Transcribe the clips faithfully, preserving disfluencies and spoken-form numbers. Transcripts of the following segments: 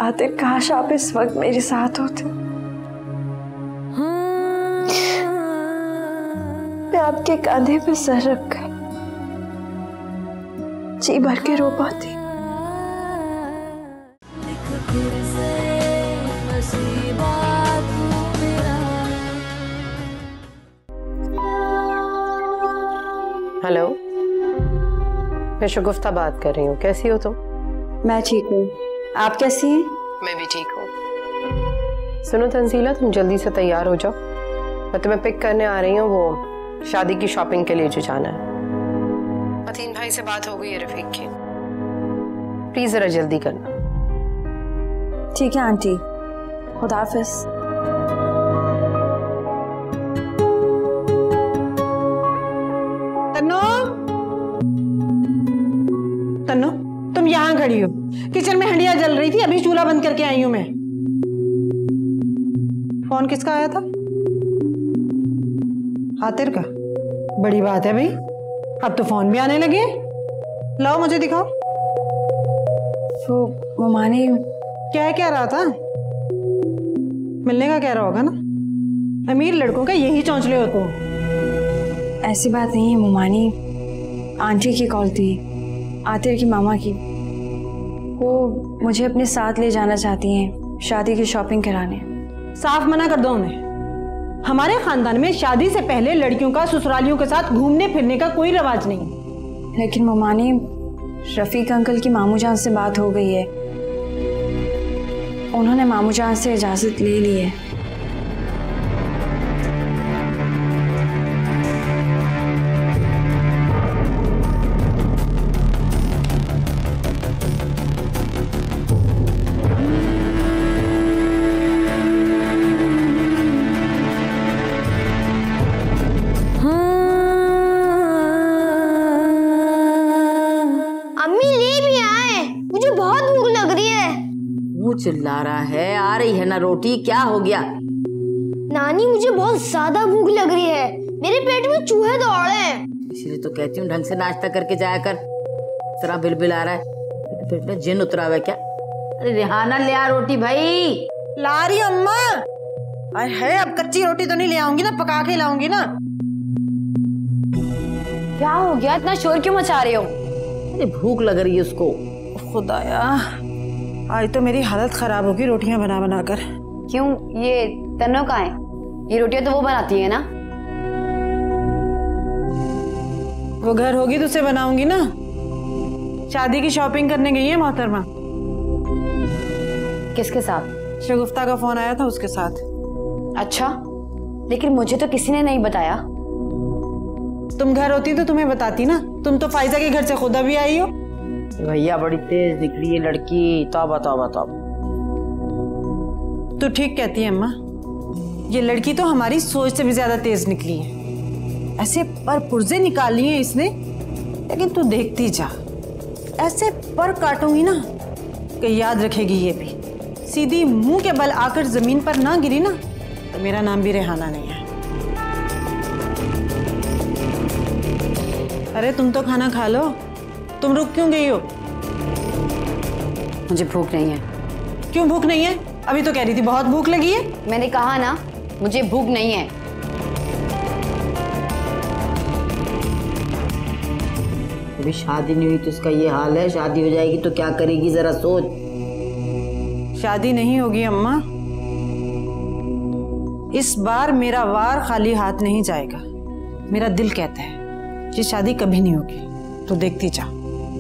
आतिर, काश आप इस वक्त मेरे साथ होते। मैं आपके कंधे पे सर रखकर जी भर के रो पाती। हेलो, मैं शगुफ्ता बात कर रही हूँ। कैसी हो तुम? मैं ठीक हूँ, आप कैसी हैं? मैं भी ठीक हूँ। सुनो तंजीला, तुम जल्दी से तैयार हो जाओ, मैं तुम्हें पिक करने आ रही हूँ। वो शादी की शॉपिंग के लिए जो जाना है। मतीन भाई से बात हो गई है रफीक की, प्लीज जरा जल्दी करना। ठीक है आंटी, खुदा हाफिज। तन्नो, तन्नो, तुम यहाँ खड़ी हो, किचन में हंडिया जल रही थी, अभी चूल्हा बंद करके आई हूं मैं। फोन किसका आया था? आतिर का। बड़ी बात है भाई, अब तो फोन भी आने लगे। लाओ मुझे दिखाओ। वो ममानी क्या कह रहा था? मिलने का कह रहा होगा ना? अमीर लड़कों का यही चौंचले हो तुम। ऐसी बात नहीं है ममानी, आंटी की कॉल थी, आतिर की मामा की। वो मुझे अपने साथ ले जाना चाहती हैं शादी की शॉपिंग कराने। साफ मना कर दो उन्हें। हमारे खानदान में शादी से पहले लड़कियों का ससुरालियों के साथ घूमने फिरने का कोई रिवाज नहीं। लेकिन ममानी, रफीक अंकल की मामू जान से बात हो गई है, उन्होंने मामू जान से इजाजत ले ली है। चिल्ला रहा है, आ रही है ना रोटी, क्या हो गया? नानी, मुझे बहुत ज्यादा भूख लग रही है, मेरे पेट में चूहे दौड़ रहे हैं। इसलिए तो कहती हूँ ढंग से नाश्ता करके जाया कर। तेरा बिलबिल आ रहा है, पेट में जिन उतरा हुआ है क्या? अरे रेहाना ले आ रोटी भाई। ला रही अम्मा। अरे है, अब कच्ची रोटी तो नहीं ले आऊंगी ना, पका के लाऊंगी ना। क्या हो गया, इतना शोर क्यों मचा रहे हो? अरे भूख लग रही है उसको। खुदाया, आज तो मेरी हालत खराब होगी रोटियां बना बना कर। क्यों, ये तन्नो कहाँ है? ये रोटियां तो वो बनाती है ना। वो घर होगी तो उसे बनाऊंगी ना। शादी की शॉपिंग करने गई है मोहतरमा। किसके साथ? शगुफ्ता का फोन आया था, उसके साथ। अच्छा, लेकिन मुझे तो किसी ने नहीं बताया। तुम घर होती तो तुम्हें बताती ना, तुम तो फाइजा के घर से खुद अभी आई हो। भैया बड़ी तेज निकली है लड़की, तौबा तौबा तौबा। तू ठीक कहती है अम्मा, ये लड़की तो हमारी सोच से भी ज्यादा तेज निकली है। ऐसे पर पुर्जे निकाल लिए इसने, लेकिन तू देखती जा, ऐसे पर काटूंगी ना कि याद रखेगी ये भी। सीधी मुंह के बल आकर जमीन पर ना गिरी ना तो मेरा नाम भी रेहाना नहीं है। अरे तुम तो खाना खा लो, तुम रुक क्यों गई हो? मुझे भूख नहीं है। क्यों भूख नहीं है? अभी तो कह रही थी बहुत भूख लगी है। मैंने कहा ना, मुझे भूख नहीं है। अभी शादी नहीं हुई तो उसका ये हाल है, शादी हो जाएगी तो क्या करेगी जरा सोच। शादी नहीं होगी अम्मा, इस बार मेरा वार खाली हाथ नहीं जाएगा। मेरा दिल कहता है ये शादी कभी नहीं होगी, तो देखती जा।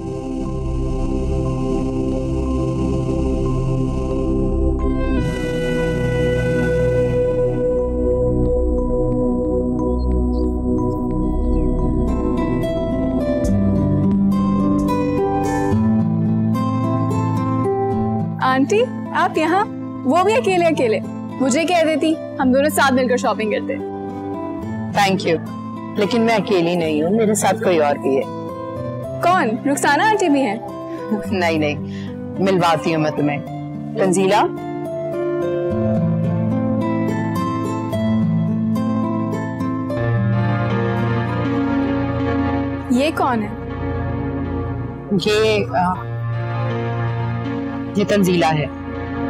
आंटी, आप यहाँ? वो भी अकेले अकेले? मुझे कह देती, हम दोनों साथ मिलकर शॉपिंग करते। थैंक यू, लेकिन मैं अकेली नहीं हूँ, मेरे साथ कोई और भी है। कौन? रुखसाना आंटी भी हैं? नहीं नहीं, मिलवाती हूँ मैं तुम्हें। तंजीला, ये कौन है? ये आ, ये तंजीला है।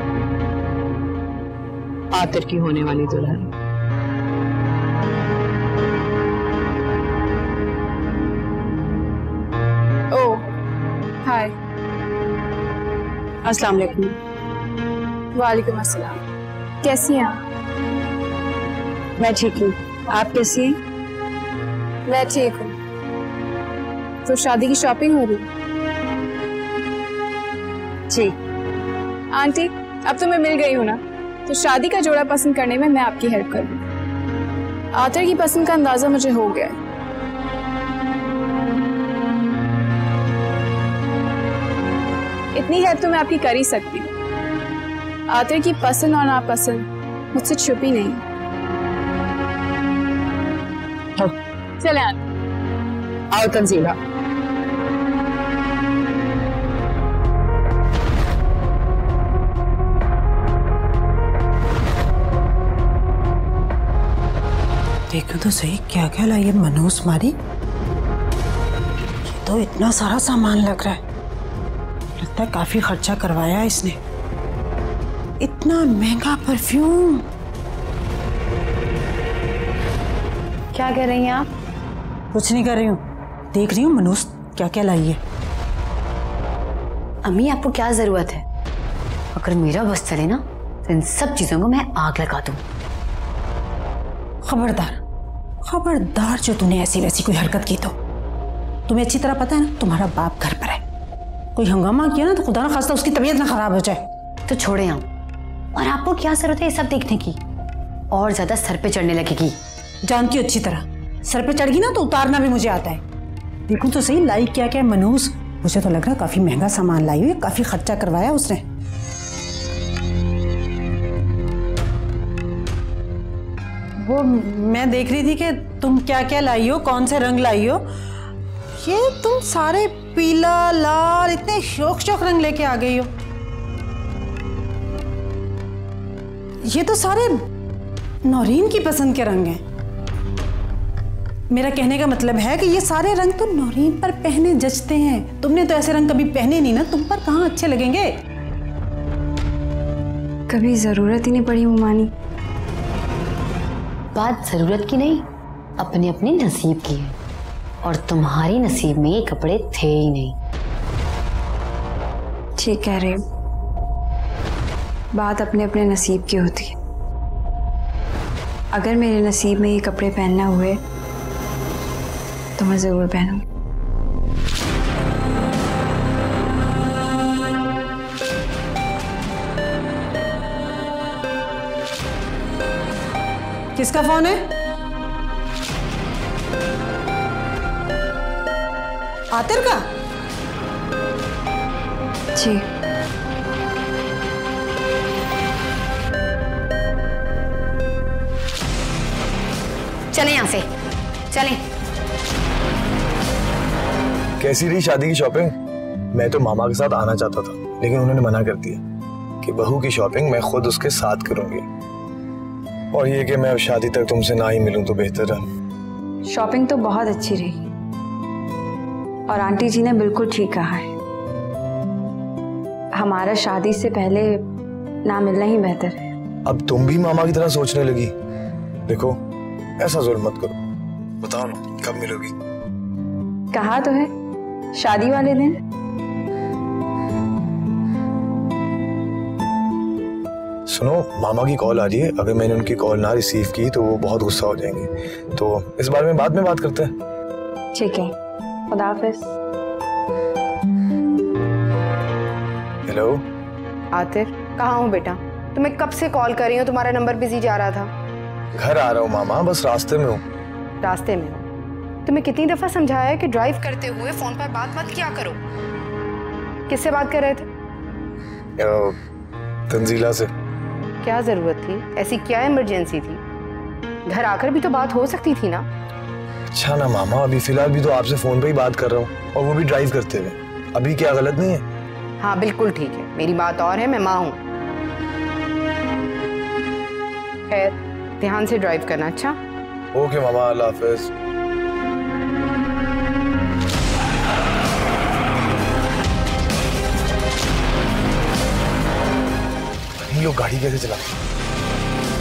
आतिर की होने वाली दुल्हन। ओ हाय। अस्सलाम वालेकुम। वालेकुम अस्सलाम। कैसी हैं आप? मैं ठीक हूँ, आप कैसी हैं? मैं ठीक हूँ। तो शादी की शॉपिंग हो रही? जी। आंटी अब तो मैं मिल गई हूँ ना, तो शादी का जोड़ा पसंद करने में मैं आपकी हेल्प करूँगी। आतिर की पसंद का अंदाजा मुझे हो गया है। इतनी हेल्प तो मैं आपकी कर ही सकती हूँ। आतिर की पसंद और नापसंद मुझसे छुपी नहीं। चले आंटी। आओ तंजीला। देखो तो सही क्या क्या लाई है मनोज मारी। ये तो इतना सारा सामान लग रहा है, लगता है काफी खर्चा करवाया इसने। इतना महंगा परफ्यूम। क्या कह रही हैं आप? कुछ नहीं कर रही हूँ, देख रही हूँ मनोज क्या क्या लाई है। अम्मी आपको क्या जरूरत है? अगर मेरा बस चले ना तो इन सब चीजों को मैं आग लगा दूं। खबरदार खबरदार, जो तूने ऐसी वैसी कोई हरकत की तो तुम्हें अच्छी तरह पता है ना तुम्हारा बाप घर पर है। कोई हंगामा किया ना तो खुदा ना खास्ता उसकी तबीयत ना खराब हो जाए। तो छोड़े आप। और आपको क्या जरूरत है ये सब देखने की? और ज्यादा सर पे चढ़ने लगेगी। जानती हो अच्छी तरह, सर पे चढ़ गई ना तो उतारना भी मुझे आता है। देखूं तो सही लाई क्या क्या मनूस। मुझे तो लग रहा है काफी महंगा सामान लाई हुई, काफी खर्चा करवाया उसने। वो मैं देख रही थी कि तुम क्या क्या लाई हो, कौन से रंग लाई हो। ये तुम सारे पीला लाल इतने शौक शौक रंग लेके आ गई हो। ये तो सारे नौरीन की पसंद के रंग हैं। मेरा कहने का मतलब है कि ये सारे रंग तो नौरीन पर पहने जचते हैं। तुमने तो ऐसे रंग कभी पहने नहीं ना, तुम पर कहाँ अच्छे लगेंगे। कभी जरूरत ही नहीं पड़ी उमानी। बात जरूरत की नहीं, अपने अपने नसीब की है। और तुम्हारी नसीब में ये कपड़े थे ही नहीं। ठीक कह रहे हो, बात अपने अपने नसीब की होती है। अगर मेरे नसीब में ये कपड़े पहनना हुए तो मैं जरूर पहनूंगी। किसका फोन है? आतिर का? जी। चलें यहाँ से, चलें। कैसी रही शादी की शॉपिंग? मैं तो मामा के साथ आना चाहता था, लेकिन उन्होंने मना कर दिया कि बहू की शॉपिंग मैं खुद उसके साथ करूंगी। और ये कि मैं अब शादी तक तुमसे ना ही मिलूं तो बेहतर है। शॉपिंग तो बहुत अच्छी रही और आंटी जी ने बिल्कुल ठीक कहा है। हमारा शादी से पहले ना मिलना ही बेहतर है। अब तुम भी मामा की तरह सोचने लगी। देखो ऐसा जुल्म मत करो, बताओ ना कब मिलोगी? कहा तो है शादी वाले दिन। सुनो, मामा की कॉल आ रही है। अगर मैंने उनकी कॉल ना रिसीव की तो वो बहुत गुस्सा हो जाएंगे, तो इस बारे में बाद में बात करते हैं। ठीक है, खुदा हाफिज। हेलो आतिर, कहाँ हो बेटा? तुम्हें कब से कॉल कर रही हूँ, तुम्हारा नंबर बिजी जा रहा था। घर आ रहा हूँ मामा, बस रास्ते में हूँ। रास्ते में हो? तुम्हें कितनी दफा समझाया है कि ड्राइव करते हुए फोन पर बात मत किया करो। किससे बात कर रहे थे? तंजीला से। क्या जरूरत थी? ऐसी क्या इमरजेंसी थी? घर आकर भी तो बात हो सकती थी ना। अच्छा ना मामा, अभी फिलहाल भी तो आपसे फोन पे ही बात कर रहा हूँ, और वो भी ड्राइव करते हुए। अभी क्या गलत नहीं है? हाँ बिल्कुल ठीक है, मेरी बात और है, मैं माँ हूँ। खैर, ध्यान से ड्राइव करना। अच्छा ओके मामा, अल्लाह हाफिज। ये लोग गाड़ी कैसे चलाते हैं?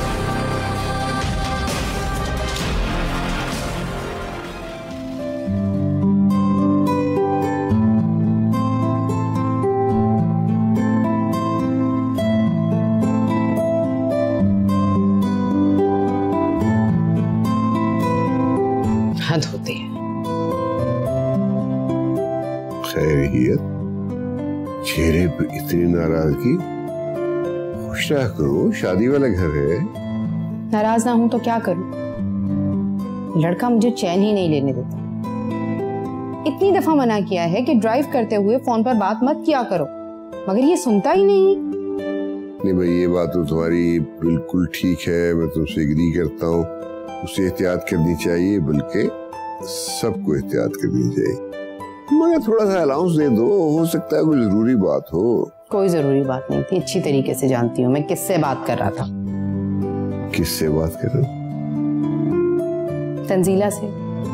खैरियत, चेहरे पे इतनी नाराजगी। खुश रहा करो, शादी वाला घर है। नाराज ना हूं तो क्या करूं? लड़का मुझे चैन ही नहीं लेने देता। इतनी दफा मना किया है कि ड्राइव करते हुए फोन पर बात मत किया करो, मगर ये सुनता ही नहीं। नहीं भाई, ये बात तो तुम्हारी बिल्कुल ठीक है, मैं तुमसे एग्री करता हूँ। उसे एहतियात करनी चाहिए, बल्कि सबको एहतियात करनी चाहिए। मगर थोड़ा सा अलाउंस दे दो, हो सकता है कोई जरूरी बात हो। कोई जरूरी बात नहीं थी, अच्छी तरीके से जानती हूँ मैं किससे बात कर रहा था। किससे बात कर रहे हो? तंजीला से।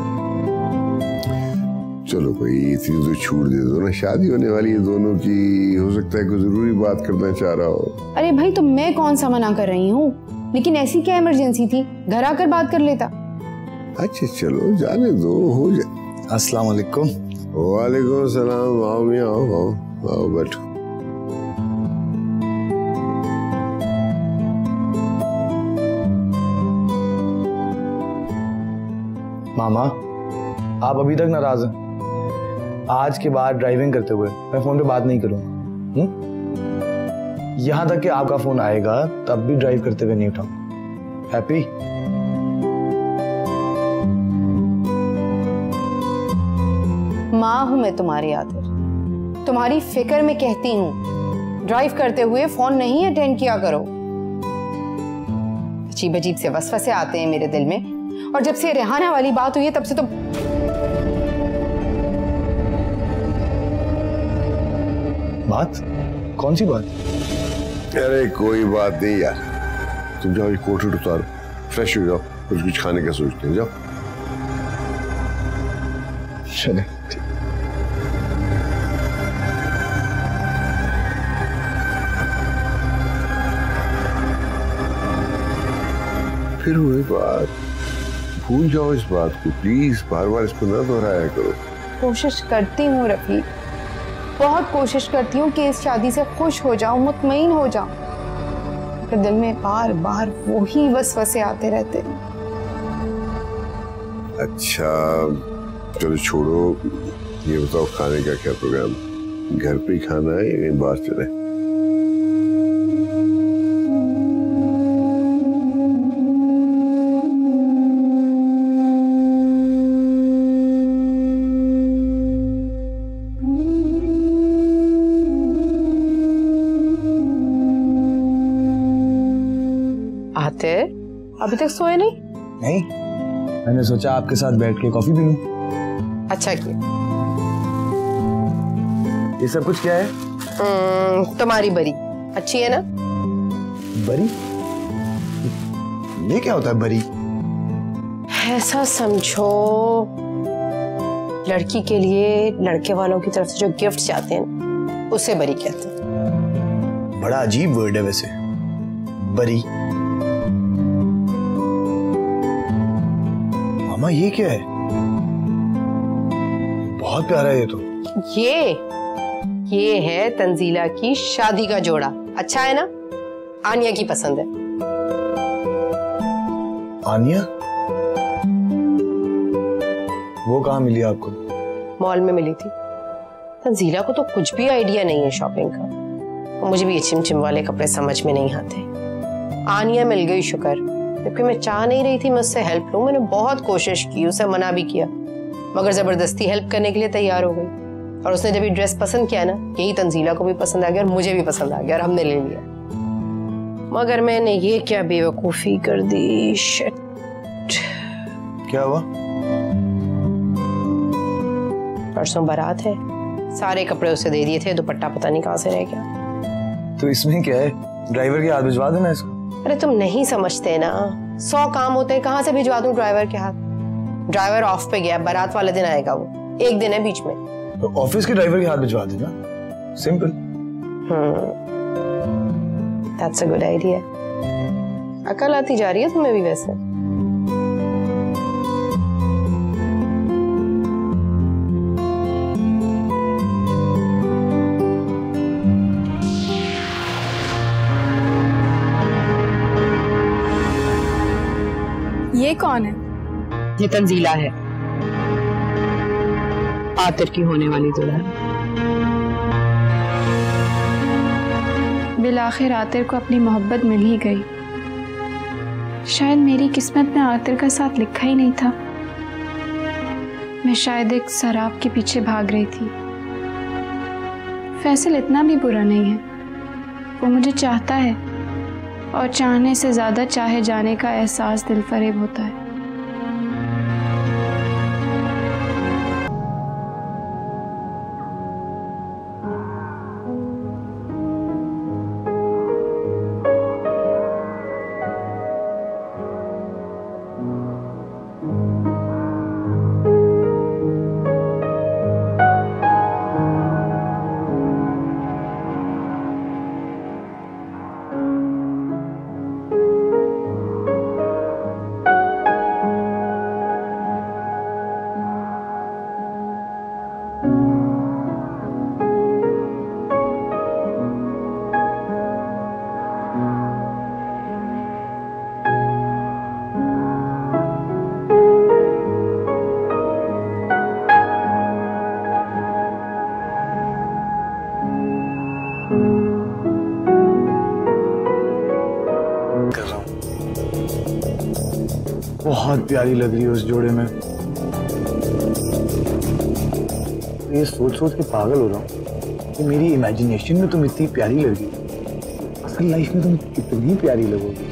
चलो भाई, इतनी तो छूट दे दो ना, शादी होने वाली है दोनों की, हो सकता है कोई जरूरी बात करना चाह रहा हो। अरे भाई, तो मैं कौन सा मना कर रही हूँ, लेकिन ऐसी क्या इमरजेंसी थी, घर आकर बात कर लेता। अच्छा चलो, जाने दो, हो जाए। अस्सलाम वालेकुम। वालेकुम सलाम। आओ मियां, आओ आओ आओ, बैठो। मामा, आप अभी तक नाराज हैं। आज के बाद ड्राइविंग करते हुए मैं फोन पे बात नहीं करूंगा। यहां तक कि आपका फोन आएगा तब भी ड्राइव करते हुए नहीं उठाऊंगा। हैप्पी? माँ हूं मैं तुम्हारी आतिर, तुम्हारी फिक्र में कहती हूँ ड्राइव करते हुए फोन नहीं अटेंड किया करो। अजीब अजीब से वसवसे आते हैं मेरे दिल में, और जब से रेहाना वाली बात हुई है तब से तो बात? कौन सी बात? अरे कोई बात नहीं यार, तुम जाओ, ये कोट वोट उतारो, फ्रेश हो जाओ, कुछ कुछ खाने का सोचते हैं, जाओ। चले। फिर वही बात, भूल जाओ इस बात को प्लीज, बार बार इसको ना दोहराया करो। कोशिश करती हूँ रफीक, बहुत कोशिश करती हूँ कि इस शादी से खुश हो जाऊं, मुतमईन हो जाऊं, पर दिल में बार बार वही वसवसे आते रहते हैं। अच्छा चलो छोड़ो, ये बताओ खाने का क्या प्रोग्राम? घर पे ही खाना है या कहीं बाहर चले? आते अभी तक सोए नहीं? नहीं, मैंने सोचा आपके साथ बैठ के कॉफी पी लूं। अच्छा किया। ये सब कुछ क्या है? हम्म, तुम्हारी बरी अच्छी है ना? बरी? ये क्या होता है बरी? ऐसा समझो, लड़की के लिए लड़के वालों की तरफ से जो गिफ्ट जाते हैं उसे बरी कहते हैं। बड़ा अजीब वर्ड है वैसे, बरी। मामा ये क्या है? बहुत प्यारा है ये तो। ये ये है तंजीला की शादी का जोड़ा। अच्छा है ना? आनिया की पसंद है। आनिया? वो कहाँ मिली आपको? मॉल में मिली थी। तंजीला को तो कुछ भी आइडिया नहीं है शॉपिंग का, मुझे भी ये चिमचिम वाले कपड़े समझ में नहीं आते। आनिया मिल गई शुक्र, जबकि मैं चाह नहीं रही थी मैं उससे हेल्प लूं। मैंने बहुत कोशिश की, उसे मना भी किया, मगर जबरदस्ती हेल्प करने के लिए तैयार हो गई। और उसने जब ये ड्रेस पसंद किया ना, यही तंजीला को भी पसंद आ गया और मुझे भी पसंद आ गया और हमने ले लिया। मगर मैंने ये क्या बेवकूफी कर दी। शिट। क्या हुआ? परसों बारात है, सारे कपड़े उसे दे दिए थे, दुपट्टा पता नहीं कहाँ से रह गया। तो इसमें क्या है, ड्राइवर के हाथ भिजवा देना इसको। अरे तुम नहीं समझते ना, सौ काम होते हैं, कहाँ से भिजवा दूं ड्राइवर के हाथ? ड्राइवर ऑफ पे गया, बारात वाले दिन आएगा, वो एक दिन है बीच में। तो ऑफिस के ड्राइवर के हाथ भिजवा देना, simple. Hmm, that's a good idea. अकल आती जा रही है तुम्हें भी वैसे। ये कौन है? ये तंजीला है। आतिर की होने वाली दुल्हन। बिलाखिर आतिर को अपनी मोहब्बत मिल ही गई। शायद मेरी किस्मत में आतिर का साथ लिखा ही नहीं था। मैं शायद एक शराब के पीछे भाग रही थी। फैसल इतना भी बुरा नहीं है, वो मुझे चाहता है और चाहने से ज्यादा चाहे जाने का एहसास दिलफरेब होता है। बहुत प्यारी लग रही है उस जोड़े में। ये सोच सोच के पागल हो रहा हूँ कि मेरी इमेजिनेशन में तुम इतनी प्यारी लग रही हो, असल लाइफ में तुम कितनी प्यारी लगोगी।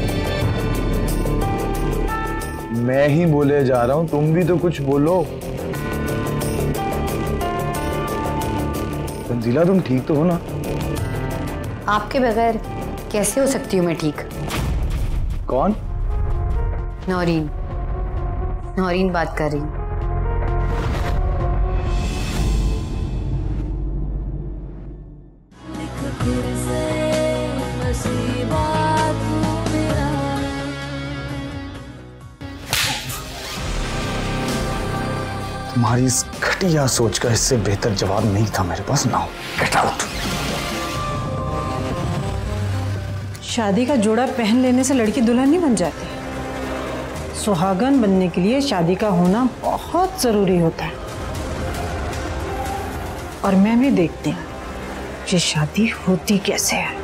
मैं ही बोले जा रहा हूँ, तुम भी तो कुछ बोलो। तंजीला तुम ठीक तो हो ना? आपके बगैर कैसे हो सकती हूँ मैं ठीक? कौन? नौरीन। नौरीन बात कर रही हूँ। तुम्हारी इस घटिया सोच का इससे बेहतर जवाब नहीं था मेरे पास। Now get out. शादी का जोड़ा पहन लेने से लड़की दुल्हन नहीं बन जाती। सुहागन बनने के लिए शादी का होना बहुत जरूरी होता है। और मैं भी देखती हूँ ये शादी होती कैसे है।